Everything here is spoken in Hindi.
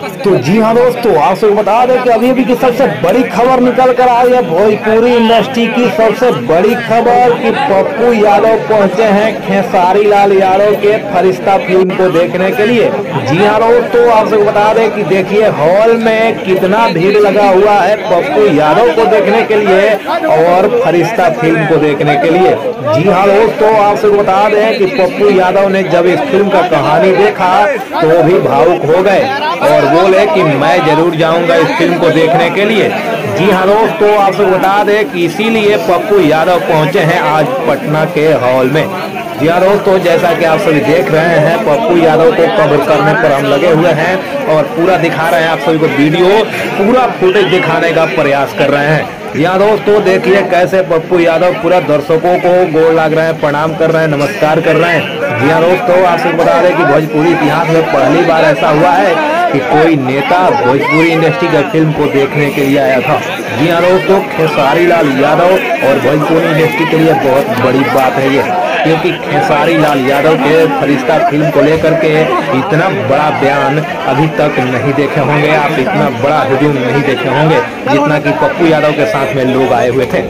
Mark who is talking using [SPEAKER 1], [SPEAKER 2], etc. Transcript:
[SPEAKER 1] तो जी हाँ दोस्तों, आप सबको बता दें कि अभी की सबसे बड़ी खबर निकल कर आ रही है। भोजपुरी इंडस्ट्री की सबसे बड़ी खबर कि पप्पू यादव पहुंचे हैं खेसारी लाल यादव के फरिश्ता फिल्म को देखने के लिए। जी हाँ दोस्तों, आप सबको बता दें कि देखिए हॉल में कितना भीड़ लगा हुआ है पप्पू यादव को देखने के लिए और फरिश्ता फिल्म को देखने के लिए। जी हाँ दोस्तों, आप सबको बता दें कि पप्पू यादव ने जब इस फिल्म का कहानी देखा तो वो भी भावुक हो गए और बोले कि मैं जरूर जाऊंगा इस फिल्म को देखने के लिए। जी हाँ दोस्तों, आपको बता दें कि इसीलिए पप्पू यादव पहुंचे हैं आज पटना के हॉल में। जी हाँ दोस्तों, जैसा कि आप सभी देख रहे हैं पप्पू यादव को कवर करने पर हम लगे हुए हैं और पूरा दिखा रहे हैं आप सभी को वीडियो, पूरा फुटेज दिखाने का प्रयास कर रहे हैं। जी हाँ दोस्तों, देखिए कैसे पप्पू यादव पूरा दर्शकों को गोड़ लग रहे हैं, प्रणाम कर रहे हैं, नमस्कार कर रहे हैं। जी हाँ दोस्तों, आपको बता दें कि भोजपुरी इतिहास में पहली बार ऐसा हुआ है कि कोई नेता भोजपुरी इंडस्ट्री की फिल्म को देखने के लिए आया था। जी हाँ दोस्तों, खेसारी लाल यादव और भोजपुरी इंडस्ट्री के लिए बहुत बड़ी बात है ये, क्योंकि खेसारी लाल यादव के फरिश्ता फिल्म को लेकर के इतना बड़ा बयान अभी तक नहीं देखे होंगे आप, इतना बड़ा हुजूम नहीं देखे होंगे जितना कि पप्पू यादव के साथ में लोग आए हुए थे।